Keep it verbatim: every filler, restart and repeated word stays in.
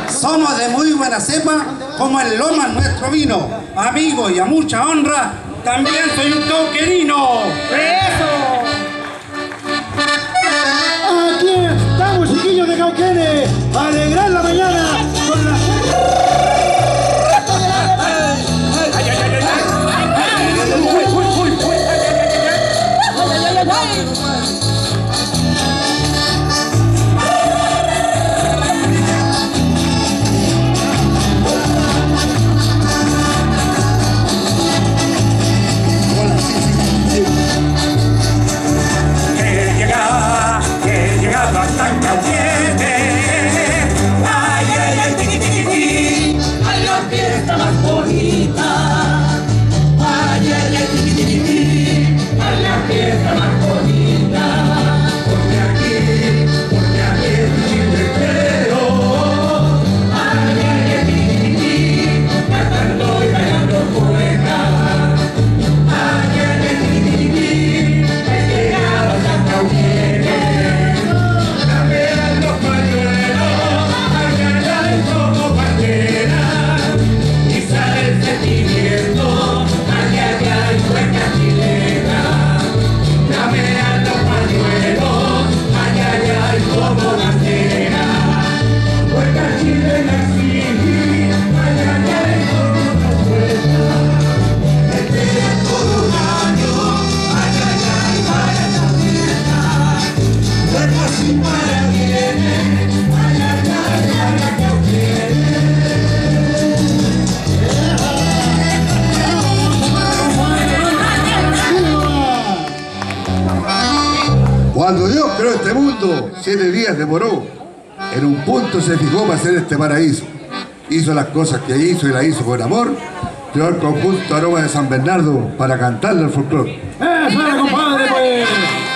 Somos de muy buena cepa, como el Loma nuestro vino. Amigo y a mucha honra, también soy un cauquenino. ¡Eso! Aquí estamos, chiquillos de Cauquenes, a alegrar la mañana con la... Cuando Dios creó este mundo, siete días demoró. En un punto se fijó para hacer este paraíso. Hizo las cosas que hizo y las hizo con amor. Creó el conjunto Aroma de San Bernardo para cantarle al folclore. ¡Eso, compadre, pues!